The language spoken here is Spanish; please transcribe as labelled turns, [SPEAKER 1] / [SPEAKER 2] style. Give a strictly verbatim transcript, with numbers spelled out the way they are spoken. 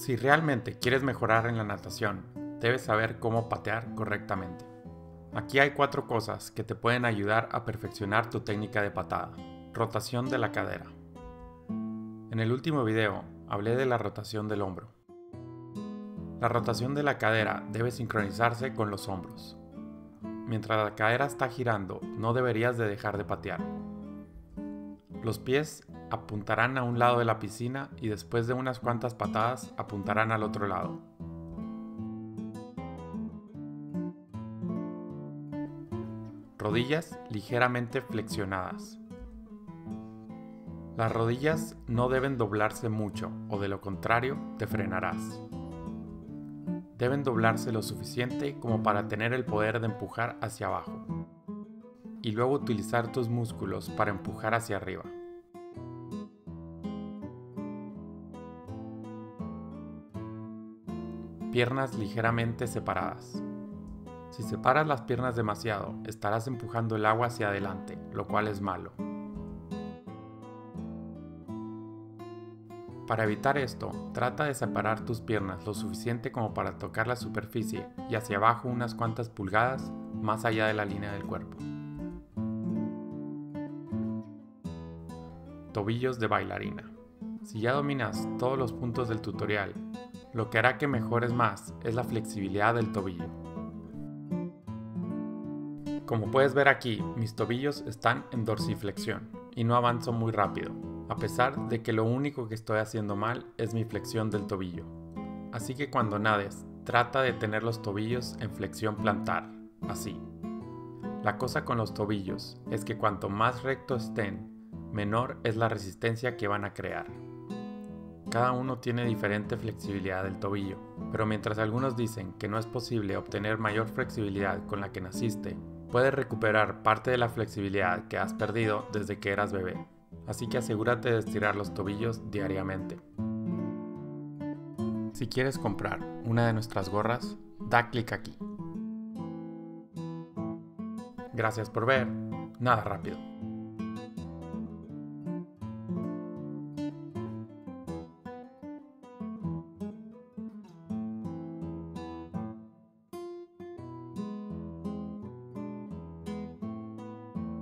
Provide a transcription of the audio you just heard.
[SPEAKER 1] Si realmente quieres mejorar en la natación, debes saber cómo patear correctamente. Aquí hay cuatro cosas que te pueden ayudar a perfeccionar tu técnica de patada. Rotación de la cadera. En el último video hablé de la rotación del hombro. La rotación de la cadera debe sincronizarse con los hombros. Mientras la cadera está girando, no deberías de dejar de patear. Los pies apuntarán a un lado de la piscina y después de unas cuantas patadas apuntarán al otro lado. Rodillas ligeramente flexionadas. Las rodillas no deben doblarse mucho o de lo contrario te frenarás. Deben doblarse lo suficiente como para tener el poder de empujar hacia abajo y luego utilizar tus músculos para empujar hacia arriba. Piernas ligeramente separadas. Si separas las piernas demasiado, estarás empujando el agua hacia adelante, lo cual es malo. Para evitar esto, trata de separar tus piernas lo suficiente como para tocar la superficie y hacia abajo unas cuantas pulgadas más allá de la línea del cuerpo. Tobillos de bailarina. Si ya dominas todos los puntos del tutorial, lo que hará que mejores más es la flexibilidad del tobillo. Como puedes ver aquí, mis tobillos están en dorsiflexión y no avanzo muy rápido, a pesar de que lo único que estoy haciendo mal es mi flexión del tobillo. Así que cuando nades, trata de tener los tobillos en flexión plantar, así. La cosa con los tobillos es que cuanto más rectos estén, menor es la resistencia que van a crear. Cada uno tiene diferente flexibilidad del tobillo, pero mientras algunos dicen que no es posible obtener mayor flexibilidad con la que naciste, puedes recuperar parte de la flexibilidad que has perdido desde que eras bebé. Así que asegúrate de estirar los tobillos diariamente. Si quieres comprar una de nuestras gorras, da clic aquí. Gracias por ver. Nada rápido.